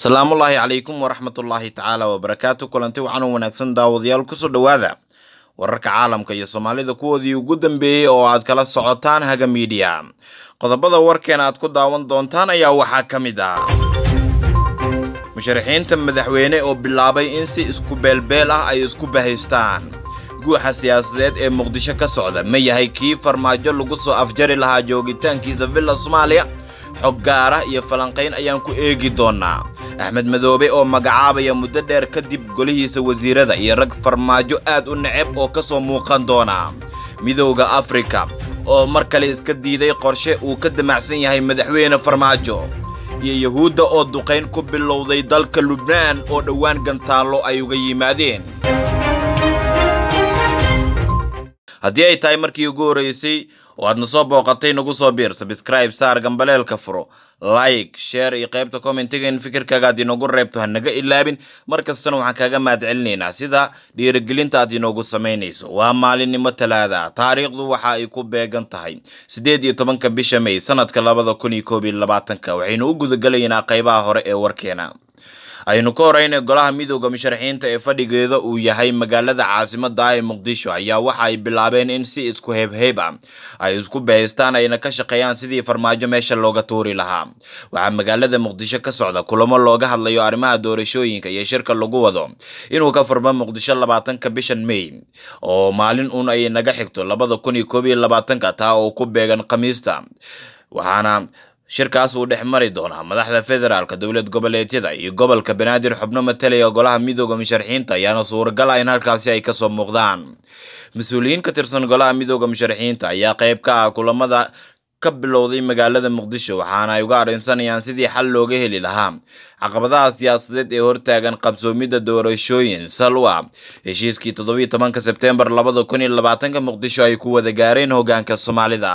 Salaamullaahi calaykum waraxmatullaahi tacaala wabarakaatu. Kulanti waxaan wanaagsan daawadayaal ku soo dhawaada wararka caalamka iyo Soomaalida kuwoodii ugu dambeeyay oo aad kala socotaan Haga Media. Qodobada warkeena aad ku daawan doontaan ayaa waxaa ka mid ah musharaxiinta madaxweyne oo bilaabay in si isku beelbeel ah ay isku bahaystaan. guuxa siyaasadeed ee Muqdisho ka socda ma yahay kii farmaajo lagu soo afjari lahaa joogitaankiisa Villa Soomaaliya. xog gaar ah iyo falanqayn ayaan ku eegi doonaa. Axmed Madoobe oo magacaabaya muddo dheer kadib golihiisa wasiirada iyo rag farmaajo aad u neceb oo ka soo muuqan doona. Midowga Afrika oo mar kale iska diiday qorshe uu ka damacsan yahay madaxweyne farmaajo. iyo Yahuudda oo duqeyn ku bilowday dalka Lubnaan oo dhawaan gantaalo ay uga yimaadeen. haddii ay tahay markii ugu horeysay oo aad nasoo booqatay nagu soo biir subscribe saar gambaleelka furo like share iyo qaybta commentiga in fikirkaaga aad inoogu reebto ha naga ilaabin markastana waxaan kaaga mahadcelinaynaa sida dhiirigelinta aad inoogu samaynayso. waa maalinimo Talaada taariikhdu waxa ay ku beegan tahay 18 bisha May sanadka 2021 waxaynu u gudagalaynaa qaybaha hore ee warkeena. aynu ka horeyna golaha midowga musharaxiinta ee fadhigeeda uu yahay magaalada caasimadda ah ee Muqdisho ayaa waxa ay bilaabeen in si isku heeb ay isku bahaystaan ayna ka shaqeeyaan sidii farmaajo meesha looga tuuri lahaa. waxaa magaalada Muqdisho ka socda kulamo looga hadlayo arrimaha doorashooyinka iyo shirka lagu wado inuu ka furmo Muqdisho 20 bishan May oo maalin ay naga xigto 2021 taa oo ku beegan Khamiista. waxaana shirkaas uu dhex mari doona madaxda federaalka dawlad goboleedyada iyo gobolka Banaadir xubno matalaya golaha midowga musharaxiinta ayaana suuragal ah in halkaasi ay ka soo muuqdaan. mas'uuliyiin ka tirsan golaha midowga musharaxiinta ayaa qayb ka ah kulamada ka bilowday magaalada Muqdisho waxaana ay uga arrinsanayaan sidii xal looga heli lahaa caqabadaha siyaasadeed ee hortaagan qabsoomidda doorashooyin salwa. heshiiskii 17 Sebtembar 2020 Muqdisho ay ku wada gaareen hoggaanka Soomaalida.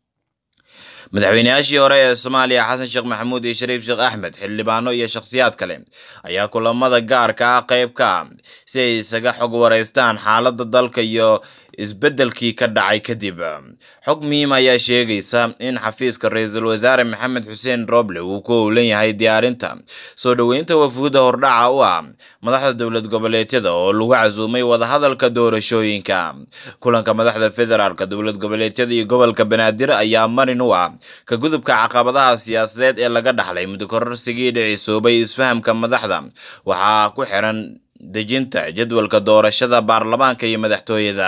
madaxweynayaashii hore ee Soomaaliya Xasan Sheekh Maxamuud iyo Shariif Sheekh Axmed xildhibaano iyo shakhsiyaad kale ayaa kulamada gaarka ah qayb ka ah si ay isaga xog wareystaan xaaladda dalka iyo isbeddelkii ka dhacay kadib. xog muhiim ayaa sheegaysa in xafiiska ra'iisul wasaare Maxamed Xuseen Roble uu ku howlan yahay diyaarinta soo dhaweynta wafuudda hordhaca u ah madaxda dawlad goboleedyada oo lagu casuumay wadahadalka doorashooyinka. kulanka madaxda federaalka dawlad goboleedyada iyo gobolka Banaadir ayaa marin u ah ka gudubka caqabadaha siyaasadeed ee laga dhaxlay muddo kororsigii dhicisoobay isfahamka madaxda. waxaa ku xiran dejinta jadwalka doorashada baarlamaanka iyo madaxtooyada.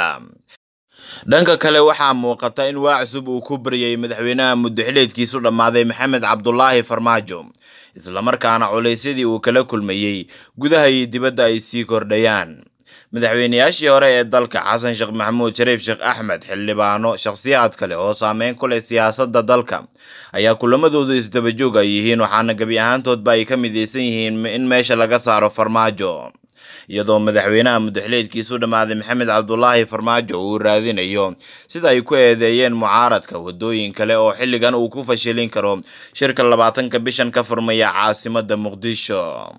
dhanka kale waxaa muuqata in waa cusub uu ku bariyay madaxweynaha muddo xileedkiisu dhammaaday Maxamed Cabdullaahi Farmaajo isla markaana culeysyadii uu kala kulmayay gudaha iyo dibadda ay sii kordhayaan. madaxweynayaashii hore ee dalka Xasan Sheekh Maxamuud, Shariif Sheekh Axmed, xildhibaano shakhsiyaad kale oo saameyn ku leh siyaasadda dalka ayaa kulamadoodu isdaba joog ay yihiin waxaana gabi ahaantoodba ay ka midaysan yihiin in meesha laga saaro Farmaajo. iyadoo madaxweynaha muddo xileedkiisu dhammaaday Maxamed Cabdullaahi Farmaajo uu raadinayo sida ay ku eedeeyeen mucaaradka wadooyin kale oo xilligan uu ku fashilin karo shirka 20 bishan ka furmaya caasimadda Muqdisho.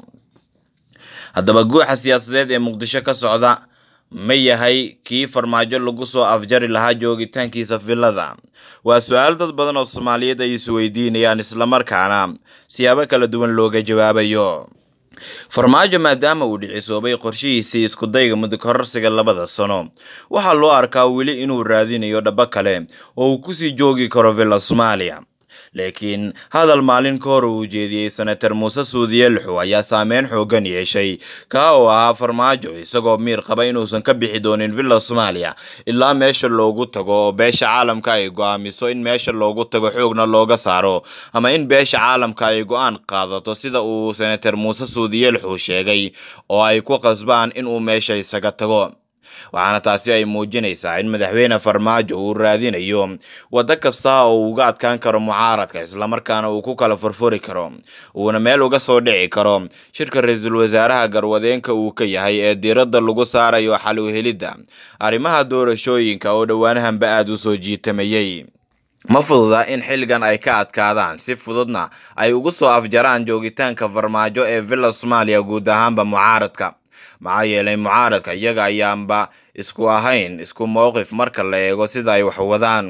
haddaba guuxa siyaasadeed ee Muqdisho ka socda ma yahay kii farmaajo lagu soo afjari lahaa joogitaankiisa villada? waa su'aal dad badan oo Soomaaliyeed ay isweydiinayaan isla markaana siyaabo kala duwan looga jawaabayo. farmaajo maadaama uu dhicisoobay qorshihiisii isku dayga muddo kororsiga 2 sano waxaa loo arkaa weli inuu raadinayo dhaba kale oo uu ku sii joogi karo Villa Soomaaliya. laakiin hadal maalin ka hor uu jeediyay Senator Muuse Suudiye Luxu ayaa saameyn xoogan yeeshay ka oo ahaa farmaajo isagoo miir qaba inuusan ka bixi doonin Villa Soomaaliya ilaa meesha loogu tago oo beesha caalamka ay go'aamiso in meesha loogu tago xoogna looga saaro ama in beesha caalamka ay go'aan qaadato sida uu Senator Muuse Suudiye Luxu sheegay oo ay ku qasbaan in uu meesha isaga tago. waxaana taasi ay muujinaysaa in madaxweyne Farmaajo uu raadinayo wada kasta oo uga adkaan karo mucaaradka isla markaana uu ku kala furfuri karo uuna meel uga soo dhici karo shirka ra'iisul wasaaraha garwadeenka uu ka yahay ee diiradda lagu saarayo xal u helidda arrimaha doorashooyinka oo dhawaanahanba aad u soo jiitamayay. ma fududa in xilligan ay ka adkaadaan si fududna ay ugu soo afjaraan joogitaanka Farmaajo ee Villa Soomaaliya guud ahaanba mucaaradka. maxaa yeelay mucaaradka iyaga ayaanba isku ahayn isku mowqif marka la eego sida ay wax wadaan.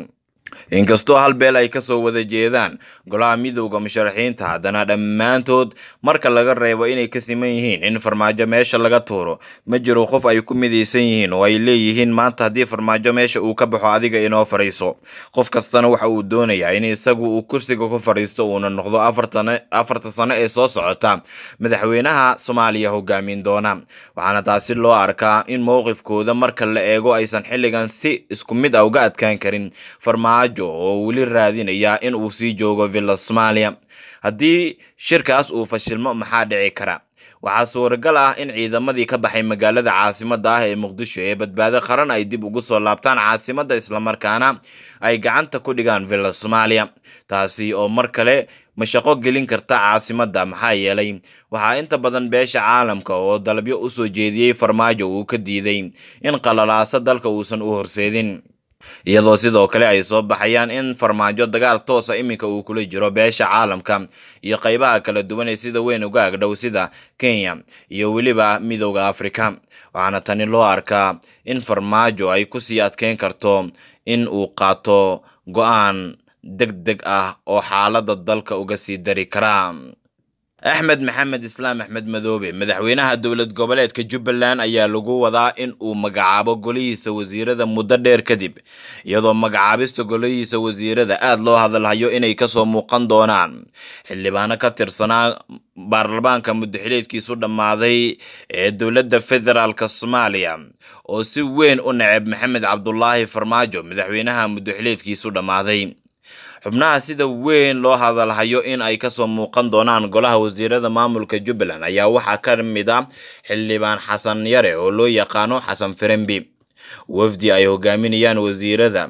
inkastoo hal beel ay kasoo wada jeedaan golaha midowga musharaxiinta haddana dhammaantood marka laga reebo inay ka siman yihiin in farmaajo meesha laga tuuro ma jiro qof ay ku midaysan yihiin oo ay leeyihiin maanta haddii farmaajo meesha uu ka baxo adiga inoo fariiso. Qof kastana waxa uu doonayaa in isagu uu kursiga ku fariisto uuna noqdo afarta sano ee soo socota madaxweynaha Soomaaliya hogaamin doona. Waxaana taasi loo arkaa in mowqifkooda marka la eego aysan xilligan si isku mid ah uga adkaan karin farmaajo oo weli raadinaya in uu sii joogo Villa Soomaaliya. Haddii shirkaas uu fashilmo maxaa dhici kara? Waxaa suuragal ah in ciidamadii ka baxay magaalada caasimadda ah ee Muqdisho ee badbaado qaran ay dib ugu soo laabtaan caasimadda isla markaana ay gacanta ku dhigaan Villa Soomaaliya. Taasi oo mar kale mashaqo gelin karta caasimadda maxaa yeelay waxaa inta badan beesha caalamka oo dalabyo u soo jeediyay farmaajo uu ka diiday in qalalaasa dalka uusan u horseedin, iyadoo sidoo kale ay soo baxayaan in farmaajo dagaal toos ah iminka uu kula jiro beesha caalamka iyo qaybaha kala duwan ee sida weyn uga agdhow sida Kenya iyo weliba midowga Afrika. Waxaana tani loo arkaa in farmaajo ay ku sii adkeyn karto in uu qaato go'aan degdeg ah oo xaaladda dalka uga sii dari kara. Axmed Maxamed Islaam Axmed Madoobe madaxweynaha dowlad goboleedka Jubbaland ayaa lagu wadaa in uu magacaabo golihiisa wasiirada muddo dheer kadib, iyadoo magacaabista golihiisa wasiirada aad loo hadalhayo inay kasoo muuqan doonaan xildhibaano ka tirsanaa baarlamaanka muddaxileedkiisu dhammaaday ee dowladda federaalka Soomaaliya oo si weyn u neceb Maxamed Cabdullaahi Farmaajo madaxweynaha muddaxileedkiisu dhammaaday. xubnaha sida weyn loo hadalhayo in ay kasoo muuqan doonaan golaha wasiirada maamulka Jubbaland ayaa waxaa ka mid ah xildhibaan Xasan Yare oo loo yaqaano Xasan Firimbi. Wafdi ay hogaaminayaan wasiirada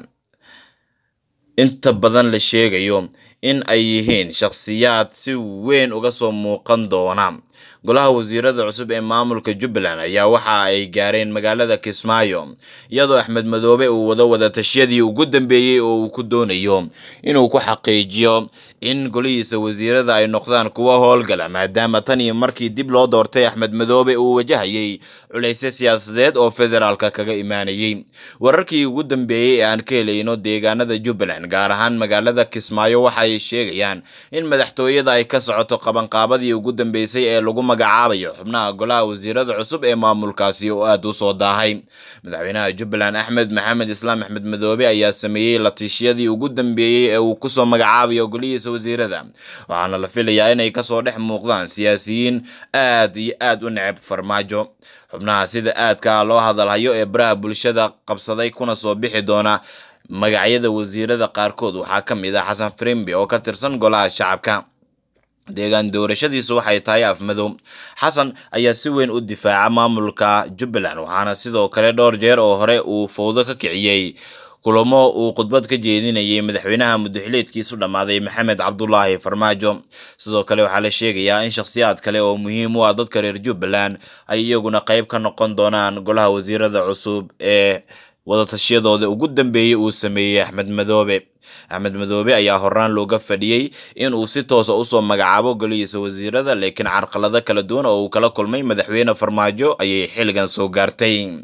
inta badan la sheegayo in ay yihiin shakhsiyaad si weyn uga soo muuqan doona golaha wasiirada cusub ee maamulka Jubbaland ayaa waxa ay gaareen magaalada Kismaayo, iyadoo Axmed Madoobe uu wada tashiyadii ugu dambeeyay oo uu ku doonayo inuu ku xaqiijiyo in golihiisa wasiirada ay noqdaan kuwa howlgala maadaama tan iyo markii dib loo doortay Axmed Madoobe uu wajahayay culaysyo siyaasadeed oo federaalka kaga imaanayay. Wararkii ugu dambeeyay ee aan ka helayno deegaanada Jubbaland gaar ahaan magaalada Kismaayo waxay sheegayaan in madaxtooyada ay ka socoto qabanqaabadii ugu dambeysay ee lagu magacaabayo xubnaha golaha wasiirada cusub ee maamulkaasi oo aad u soo daahay. Madaxweynaha Jubbaland Axmed Maxamed Islaam Axmed Madoobe ayaa sameeyay la tashiyadii ugu dambeeyay ee uu ku soo magacaabayo golihiisa wasiirada, waxaana la filayaa inay kasoo dhex muuqdaan siyaasiyiin aad iyo aad u neceb farmaajo. xubnaha sida aadka loo hadalhayo ee baraha bulshada qabsaday kuna soo bixi doona magacyada wasiirada qaarkood waxaa ka mid ah Xasan Firimbi oo ka tirsan golaha shacabka. deegaan doorashadiisu waxay tahay Afmadow. Xasan ayaa si weyn u difaaca maamulka Jubbaland, waxaana sidoo kale dhowr jeer oo hore uu fowdo ka kiciyay kulamo uu khudbad ka jeedinayay madaxweynaha muddaxileedkiisu dhammaaday Maxamed Cabdullaahi Farmaajo. sidoo kale waxaa la sheegayaa in shakhsiyaad kale oo muhiim u ah dadka reer Jubbaland ay iyaguna qayb ka noqon doonaan golaha wasiirada cusub ee wadatashyadooda ugu dambeeyay uu sameeyay Axmed Madoobe. Axmed Madoobe ayaa horaan looga fadhiyay in uu si toos ah u soo magacaabo golihiisa wasiirada, laakiin carqalado kala duwan oo uu kala kulmay madaxweyne Farmaajo ayay xilligan soo gaartay.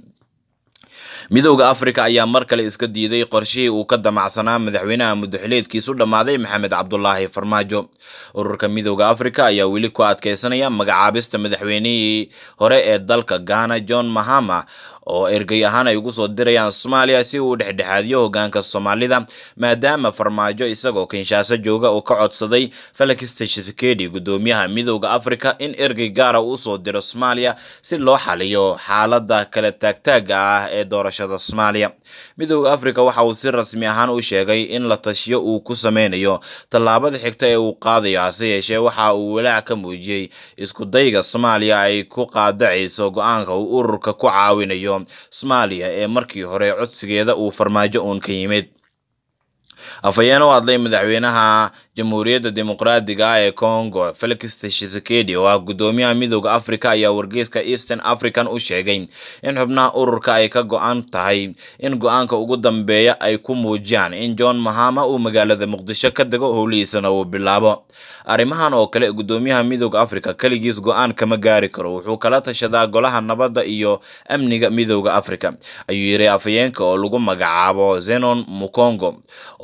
midowga Afrika ayaa mar kale iska diiday qorshihii uu ka damacsanaa madaxweynaha muddaxileedkiisu dhammaaday Maxamed Cabdullaahi Farmaajo. ururka midowga Afrika ayaa weli ku adkeysanaya magacaabista madaxweynihii hore ee dalka Ghana John Mahama oo ergey ahaan ay ugu soo dirayaan Soomaaliya si uu dhexdhexaadiyo hoggaanka Soomaalida, maadaama Farmaajo isagoo Kinshasa jooga oo ka codsaday Felix Tshisekedi gudoomiyaha midowga Afrika in ergey gaar ah uu soo diro Soomaaliya si loo xaliyo xaaladda kala taagtaaga ah ee doorashada Soomaaliya. midowga Afrika waxa uu si rasmi ahaan u sheegay in la tashiyo uu ku sameynayo tallaabada xigta ee uu qaadayo, hase yeeshee waxa uu walaac ka muujiyay isku dayga Soomaaliya ay ku qaadacayso go'aanka uu ururka ku caawinayo Soomaaliya ee markii hore codsigeeda uu Farmaajo uun ka yimid. afhayeen u hadlay madaxweynaha Jamhuuriyadda Dimuqraadiga ah ee Congo Felix Tshisekedi oo ah gudoomiyaha midowga Afrika ayaa wargeyska Eastern African u sheegay in xubnaha ururka ay ka go'an tahay in go'aanka ugu dambeeya ay ku muujiyaan in John Mahama uu magaalada Muqdisho ka dego howlihiisana uu bilaabo. arrimahan oo kale gudoomiyaha midowga Afrika kaligiis go'aan kama gaari karo, wuxuu kala tashadaa golaha nabadda iyo amniga midowga Afrika, ayuu yiri afhayeenka oo lagu magacaabo Zenon Mukongo oo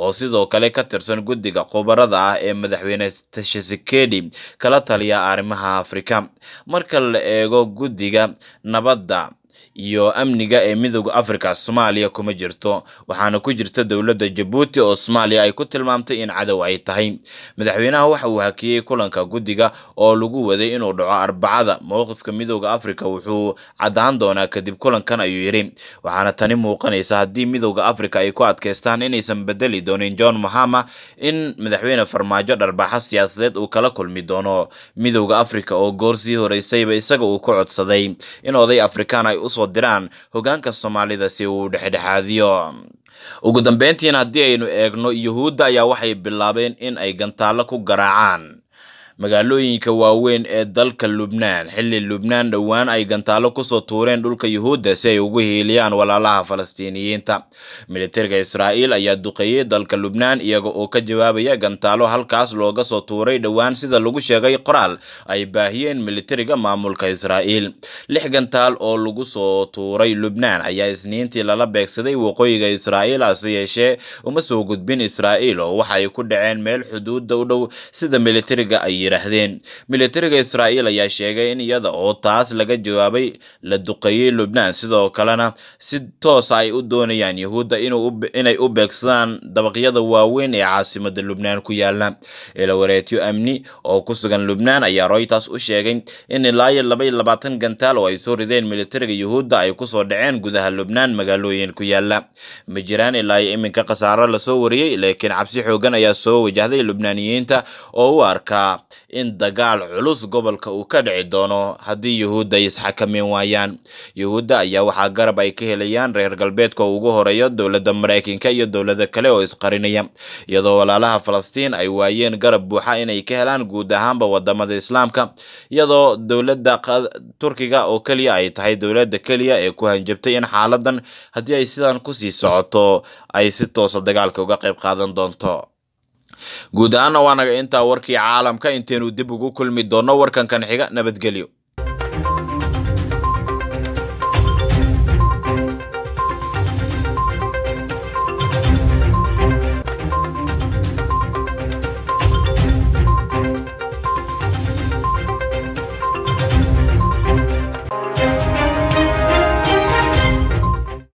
oo sidoo kale ka tirsan guddiga khubarada ah ee madaxweyne Tshisekedi kala taliya arrimaha Afrika. Marka la eego guddiga nabadda iyo amniga ee midowga Afrika, Soomaaliya kuma jirto, waxaana ku jirta dowladda Djibouti oo Soomaaliya ay ku tilmaamtay in cadow ay tahay. Madaxweynaha waxa uu hakiyay kulanka guddiga oo lagu waday inuu dhaco Arbacada. Mowqifka midowga Afrika wuxuu cadaan doonaa kadib kulankan, ayuu yiri. Waxaana tani muuqanaysa haddii midowga Afrika ay ku adkeystaan inaysan bedeli doonin John Mahama, in madaxweyne Farmaajo dharbaaxa siyaasadeed uu kala kulmi doono midowga Afrika oo goor sii horeysayba isaga uu ku codsaday in oday Afrikaan ay usoo diraan hogaanka Soomaalida si uu dhexdhexaadiyo. Ugu dambeyntiina haddii aynu eegno, Yuhuudda ayaa waxay bilaabeen in ay gantaalo ku garaacaan magaalooyinka waaweyn ee dalka Lubnaan, xilli Lubnaan dhowaan ay gantaalo kusoo tuureen dhulka Yuhuudda si ay ugu hiiliyaan walaalaha Falastiiniyiinta. Militariga Israa'iil ayaa duqeeyay dalka Lubnaan iyaga oo ka jawaabaya gantaalo halkaas looga soo tuuray dhowaan, sida lagu sheegay qoraal ay baahiyeen militariga maamulka Israa'iil. 6 gantaal oo lagu soo tuuray Lubnaan ayaa Isniintii lala beegsaday waqooyiga Israa'iil, hase yeeshee uma soo gudbin Israa'iil oo waxa ay ku dhaceen meel xuduudda u dhow, sida militariga ay yiraahdeen. Militariga Israa'iil ayaa sheegay in iyada oo taas laga jawaabay la duqeeyay Lubnaan, sidoo kalena si toos ay u doonayaan Yuhuudda inay u beegsadaan dabaqyada waaweyn ee caasimadda Lubnaan ku yaala. Ilawareedyo amni oo ku sugan Lubnaan ayaa Reuters u sheegay in ilaa 22 gantaal oo ay soo rideen militariga Yuhuudda ay ku soo dhaceen gudaha Lubnaan magaalooyin ku yaala. Ma jiraan ilaa iminka khasaaro la soo wariyay, laakiin cabsi xoogan ayaa soo wajahday Lubnaaniyiinta oo u arka in dagaal culus gobolka uu ka dhici doono haddii Yuhuudda ay isxakameyn waayaan. Yuhuudda ayaa waxaa garab ay ka helayaan reer galbeedka oo ugu horeeya dowladda Mareykanka iyo dowlado kale oo isqarinaya, iyadoo walaalaha Falastiin ay waayeen garab buuxa inay ka helaan guud ahaanba wadamada Islaamka, iyadoo dowladda Turkiga oo kaliya ay tahay dowladda kaliya ee ku hanjabtay in xaaladan haddii ay sidan ku sii socoto ay si toos ah dagaalka uga qayb qaadan doonto. guud ahaan waa naga intaa warkii caalamka. Inteenu dib ugu kulmi doono warkan kan xiga, nabadgelyo.